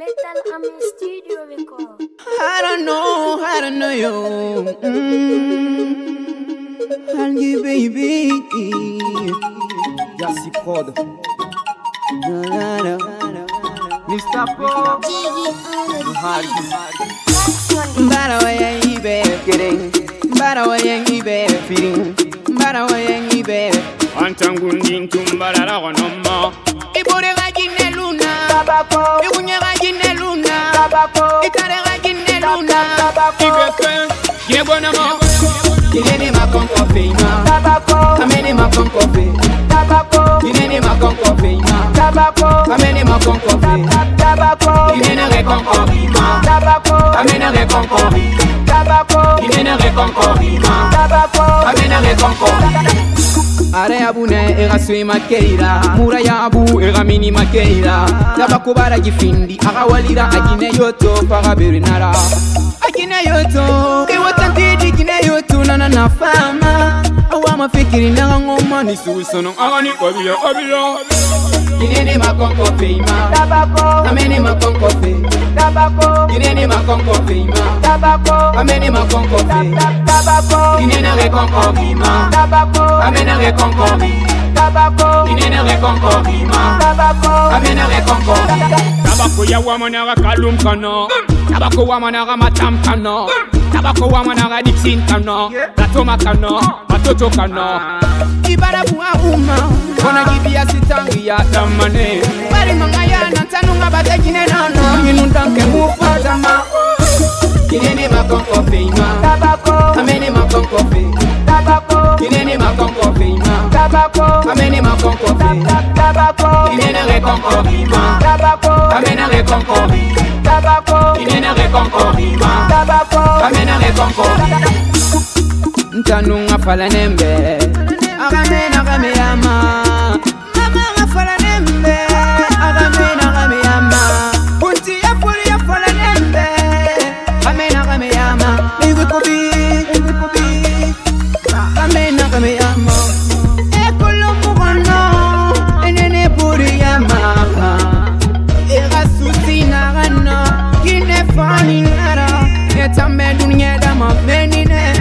Metal Army Studio Record. I don't know you. Algi baby. Yassi Prod. Mr. Paul. Barawaya ibe kidding. Barawaya ibe feeding. Barawaya ibe. Antangundin tumbarara wanomma. Ibore gajine luna. Ibunya gajine luna. Ikare gajine luna. Ibeke, yebonama. Inene makonko feima. Amene makonko fe. Inene makonko feima. Amene makonko fe. Inene rekonko feima. Amene rekonko feima. Inene rekonko feima. Amene rekonko. Are abune era sui makeira. Mura ya abu era mini makeira. Tabako bara gifindi. Akawalira agine yoto para berinara. Agine yoto. Iwatantidi gine yoto na fama. Awa mafikiri na ngoma ni susono. Agani obilo. Inene makonko feima. Amene makonko fe. Inene makonko feima. Amene makonko fe. Inene rekonko feima. Amene rekonko feima. Inene rekonko feima. Amene rekonko. Tabako ya wamana kalum kana. Tabako wamana matam kana. Tabako wamana dixin kana. Platoma kana. Patoto kana. Ibara buwa uma. Kona gibia sitangi ya Damane. Bari mangaya nantanunga batekine nono. Inundanke mufatama. Inene makonko feima. Amene makonko fe. Inene makonko feima. Amene makonko fe. Inene rekonko feima. Amene rekonko feima. Inene rekonko feima. Amene rekonko. Ntanunga fala nembe. Agame yama. Mama ngafala nembe. Agame yama. Punti ya fala nembe. Agame yama. Iwi kobi. Agame yama. Ekolo mugono. Enene puri yama. Ega susi nagana. Kine fani nara. Etame dunya dama menine.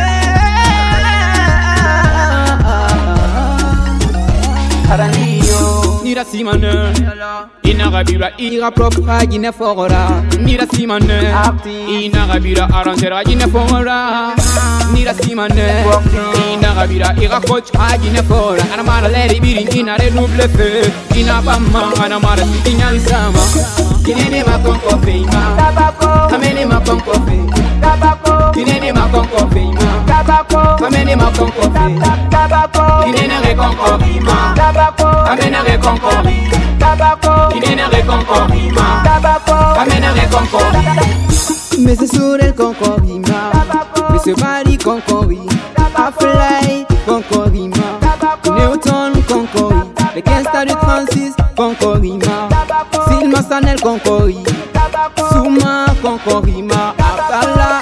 Nira simane inagabira ira propra gine fogora. Nira simane inagabira arantera gine fogora. Nira simane inagabira ira coach gine fogora. Anamara leri biri inare double fe. Inabama anamara sitinya isama. Inene makonko feima. Amene makonko fe. Inene makonko feima. Amene makonko fe. Inene rekonko feima. Amene rekonko. Inene rekonko feima. Amene rekonko. Mais c'est sur el concorima. Mais c'est bari concori. Aflay concorima. Newton concori. Les 15 stades de 36 concorima. Silma Sanel concori. Souma concorima. Afala